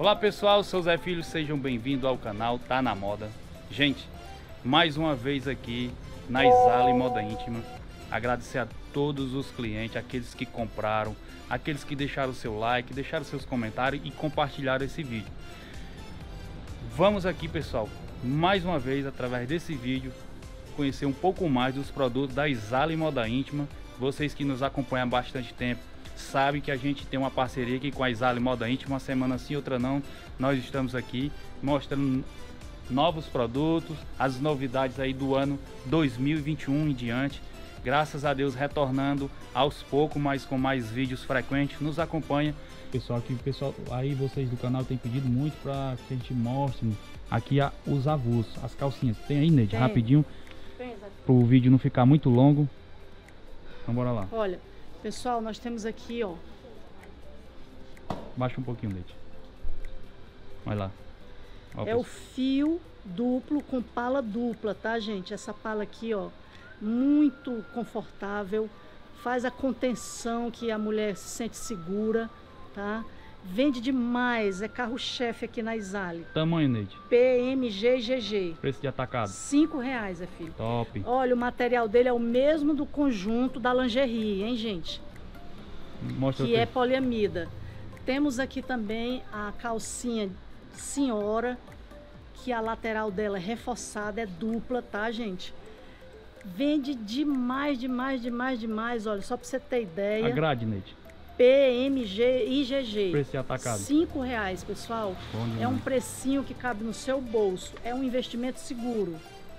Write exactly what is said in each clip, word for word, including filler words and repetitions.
Olá pessoal, sou Zé Filho, sejam bem-vindos ao canal Tá Na Moda. Gente, mais uma vez aqui na Izale Moda Íntima, agradecer a todos os clientes, aqueles que compraram, aqueles que deixaram seu like, deixaram seus comentários e compartilharam esse vídeo. Vamos aqui pessoal, mais uma vez através desse vídeo, conhecer um pouco mais dos produtos da Izale Moda Íntima. Vocês que nos acompanham há bastante tempo sabem que a gente tem uma parceria aqui com a Izale Moda Íntima, uma semana sim, outra não. Nós estamos aqui mostrando novos produtos, as novidades aí do ano dois mil e vinte e um em diante. Graças a Deus retornando aos poucos, mas com mais vídeos frequentes. Nos acompanha. Pessoal, aqui, pessoal, aí vocês do canal têm pedido muito para que a gente mostre aqui a, os avulsos, as calcinhas. Tem aí, Neide, rapidinho, para o vídeo não ficar muito longo. Então bora lá. Olha, pessoal, nós temos aqui, ó. Baixa um pouquinho, Neide. Vai lá. Ó, é pessoal. O fio duplo com pala dupla, tá, gente? Essa pala aqui, ó, muito confortável, faz a contenção que a mulher se sente segura, tá? Vende demais, é carro-chefe aqui na Izale. Tamanho, Neide? P M G e G G. Preço de atacado? Cinco reais, é filho. Top. Olha, o material dele é o mesmo do conjunto da lingerie, hein, gente? Mostra que é poliamida. Temos aqui também a calcinha senhora, que a lateral dela é reforçada, é dupla, tá, gente? Vende demais, demais, demais, demais. Olha, só pra você ter ideia. A grade, Neide? P M G e G G. Preço de atacado? Cinco reais, pessoal. É um precinho que cabe no seu bolso. É um investimento seguro.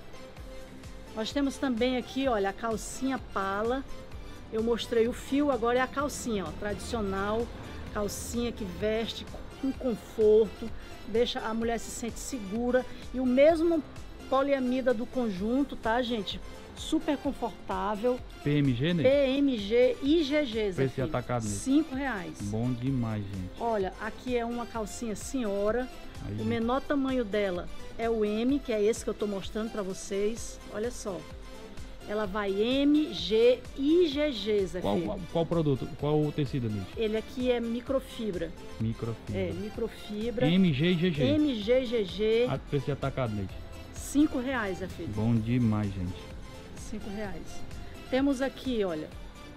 Nós temos também aqui, olha, a calcinha pala. Eu mostrei o fio, agora é a calcinha, ó, tradicional. Calcinha que veste com conforto, deixa a mulher se sente segura. E o mesmo poliamida do conjunto, tá, gente? Super confortável. P M G, né? P M G e G G, Zé Preço de atacado mesmo. Cinco reais. Bom demais, gente. Olha, aqui é uma calcinha senhora. Aí, o menor tamanho dela é o M, que é esse que eu tô mostrando pra vocês. Olha só. Ela vai M, G e G G, Zé qual, qual, qual produto? Qual o tecido, Neide? Ele aqui é microfibra. Microfibra. É, microfibra. M, G e G G. M, G e G G. A preço de atacado, Neide? Cinco reais, Zé filho. Bom demais, gente. Cinco reais. Temos aqui, olha.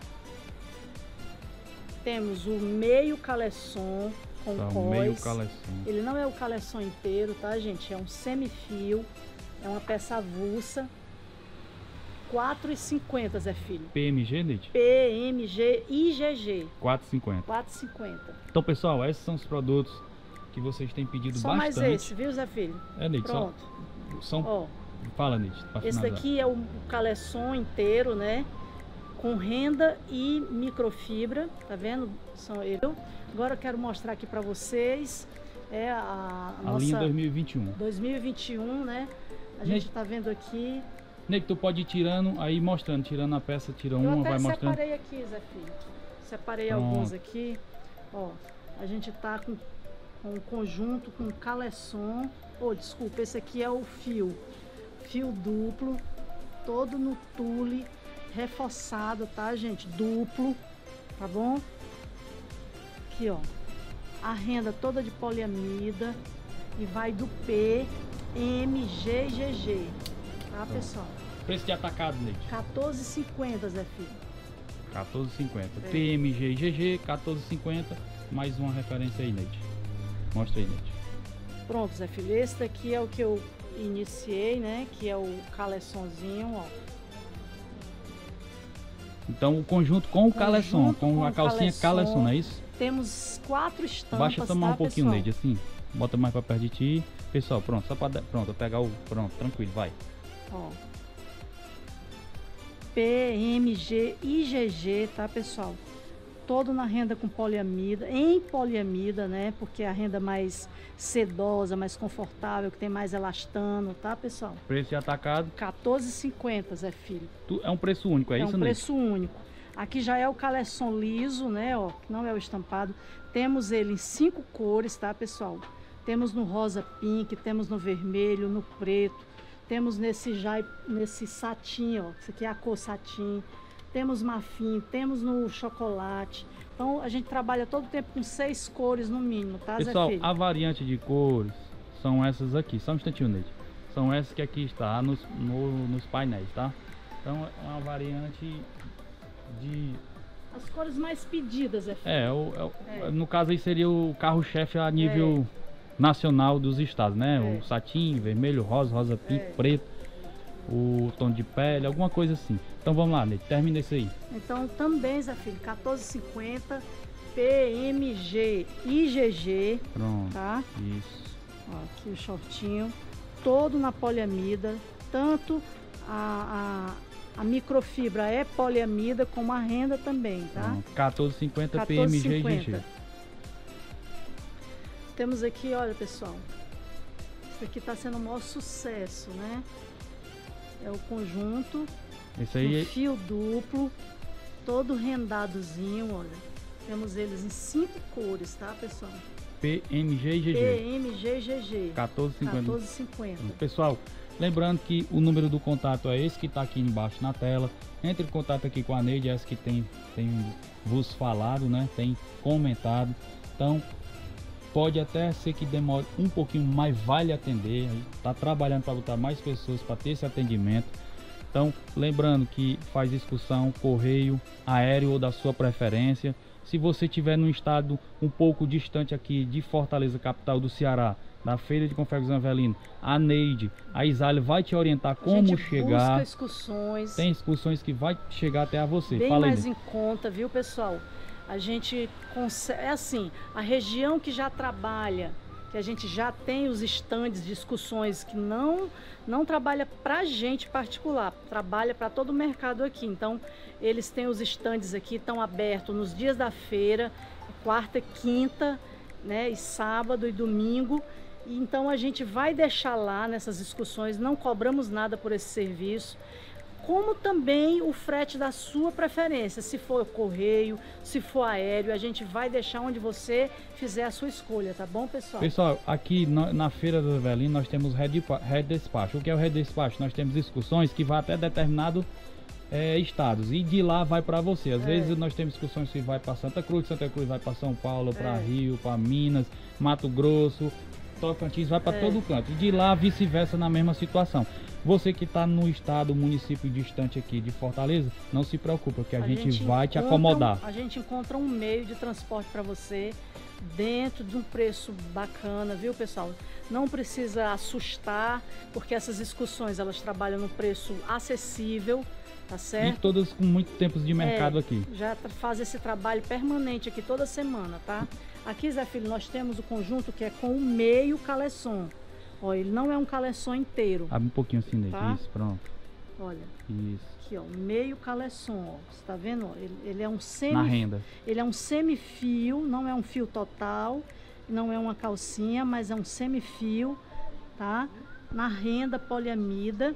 Temos o meio caleçon com tá, cós. Meio caleçon. Ele não é o caleçon inteiro, tá, gente? É um semifio. É uma peça avulsa. quatro reais e cinquenta, Zé Filho. P M G, Neide? P M G e G G. quatro reais e cinquenta. quatro reais e cinquenta. Então, pessoal, esses são os produtos que vocês têm pedido só bastante. Só mais esse, viu, Zé Filho? É, Neide, pronto. Só, são... Ó, fala, Neide. Esse daqui é o caleçon inteiro, né? Com renda e microfibra, tá vendo? São eu. Agora eu quero mostrar aqui pra vocês é a, a, a nossa linha dois mil e vinte e um. dois mil e vinte e um, né? A gente Neide, tá vendo aqui. Neide, tu pode ir tirando, aí mostrando, tirando a peça, tira eu uma, até vai mostrando. separei aqui, Zé Filho. Separei Pronto. alguns aqui. Ó, a gente tá com, com um conjunto com caleçon. Oh, desculpa, esse aqui é o fio. Fio duplo, todo no tule, reforçado, tá, gente? Duplo, tá bom? Aqui, ó. A renda toda de poliamida e vai do P, M, G e G G. Tá, pessoal? Preço de atacado, Neide? quatorze reais e cinquenta, Zé Filho. quatorze reais e cinquenta. É. P M G e G G, quatorze reais e cinquenta. Mais uma referência aí, Neide. Mostra aí, Neide. Pronto, Zé Filho. Esse daqui é o que eu iniciei, né? Que é o caleçonzinho, ó. Então o conjunto com o caleçon, com, com a calcinha caleçon, não é isso? Temos quatro estampas. Baixa tomar tá, um pouquinho, pessoal? Neide, assim. Bota mais pra perto de ti. Pessoal, pronto, só pra pronto, eu pegar o. Pronto, tranquilo, vai. Ó. P M G e G G, tá, pessoal? Todo na renda com poliamida, em poliamida, né? Porque é a renda mais sedosa, mais confortável, que tem mais elastano, tá, pessoal? Preço de atacado? quatorze reais e cinquenta, Zé Filho. Tu, é um preço único, é, é isso, um Neide? preço único. Aqui já é o caleçon liso, né? Ó, não é o estampado. Temos ele em cinco cores, tá, pessoal? Temos no rosa pink, temos no vermelho, no preto. Temos nesse já nesse satim, ó. Isso aqui é a cor satim. temos marfim, temos no chocolate. Então a gente trabalha todo o tempo com seis cores no mínimo, tá, pessoal? Zé Filho? A variante de cores são essas aqui, só um instantinho, Neide. São essas que aqui está nos, no, nos painéis, tá? Então é uma variante de... As cores mais pedidas, Zé Filho. É, o, é. É. No caso aí seria o carro-chefe a nível é. nacional dos estados, né? É. O satim, vermelho, rosa, rosa pinto, é. preto, o tom de pele, alguma coisa assim. Então vamos lá, Neide, termina isso aí. Então também, Zé Filho, quatorze e cinquenta, P M G I G G. Pronto, tá? Isso. Ó, aqui o shortinho, todo na poliamida, tanto a, a, a microfibra é poliamida como a renda também, tá? quatorze e cinquenta P M G I G G. Temos aqui, olha pessoal, isso aqui tá sendo o maior sucesso, né? É o conjunto, esse aí um fio duplo, todo rendadozinho, olha. Temos eles em cinco cores, tá, pessoal? P M G I G G. P M G I G G. quatorze e cinquenta. quatorze e cinquenta. Pessoal, lembrando que o número do contato é esse que está aqui embaixo na tela. Entre em contato aqui com a Neide, essa que tem, tem vos falado, né? Tem comentado. Então, pode até ser que demore um pouquinho, mas vale atender. A gente está trabalhando para botar mais pessoas para ter esse atendimento. Então, lembrando que faz excursão, correio, aéreo ou da sua preferência. Se você estiver num estado um pouco distante aqui de Fortaleza, capital do Ceará, na Feira de Confecções Avelino, a Neide, a Isália vai te orientar como chegar. Busca excursões. Tem excursões que vai chegar até a você. Bem Fala aí, mais em conta, viu, pessoal? A gente consegue, é assim, a região que já trabalha, que a gente já tem os estandes de excursões que não não trabalha para gente particular, trabalha para todo o mercado aqui. Então, eles têm os estandes aqui, estão abertos nos dias da feira, quarta, quinta, né, e sábado e domingo. E então a gente vai deixar lá nessas excursões, não cobramos nada por esse serviço. Como também o frete da sua preferência, se for correio, se for aéreo, a gente vai deixar onde você fizer a sua escolha, tá bom, pessoal? Pessoal, aqui na, na Feira do Avelino nós temos Red, Red Despacho. O que é o Red Despacho? Nós temos excursões que vai até determinado é, estados e de lá vai para você. Às é. vezes nós temos excursões que vai para Santa Cruz, Santa Cruz vai para São Paulo, para é. Rio, para Minas, Mato Grosso, Tocantins, vai para é. todo canto. E de lá vice-versa na mesma situação. Você que está no estado, município distante aqui de Fortaleza, não se preocupa, que a, a gente, gente vai te acomodar. A gente encontra um meio de transporte para você dentro de um preço bacana, viu, pessoal? Não precisa assustar, porque essas excursões elas trabalham no preço acessível, tá certo? E todas com muito tempo de mercado é, aqui. Já faz esse trabalho permanente aqui toda semana, tá? Aqui, Zé Filho, nós temos o conjunto que é com o meio caleçon. Ó, ele não é um caleçon inteiro. Abre um pouquinho assim, Neide. Tá? Isso, pronto. Olha. Isso. Aqui, ó, meio caleçon, ó. Você tá vendo? Ele, ele é um semi... Na renda. Ele é um semifio, não é um fio total, não é uma calcinha, mas é um semifio, tá? Na renda poliamida.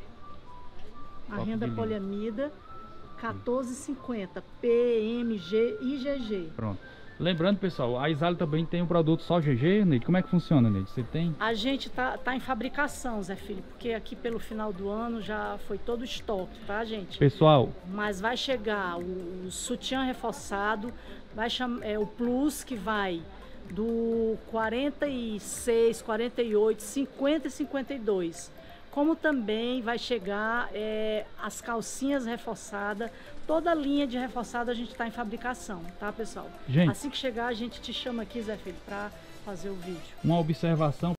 A Top renda poliamida, quatorze e cinquenta, P M G I G G. Pronto. Lembrando, pessoal, a Isália também tem um produto só G G, Neide. Como é que funciona, Neide? Você tem? A gente tá, tá em fabricação, Zé Filho, porque aqui pelo final do ano já foi todo o estoque, tá, gente? Pessoal... Mas vai chegar o, o sutiã reforçado, vai chamar, é, o plus que vai do quarenta e seis, quarenta e oito, cinquenta e cinquenta e dois. Como também vai chegar é, as calcinhas reforçadas, toda a linha de reforçado a gente está em fabricação, tá, pessoal? Gente, assim que chegar a gente te chama aqui, Zé Filho, para fazer o vídeo. Uma observação.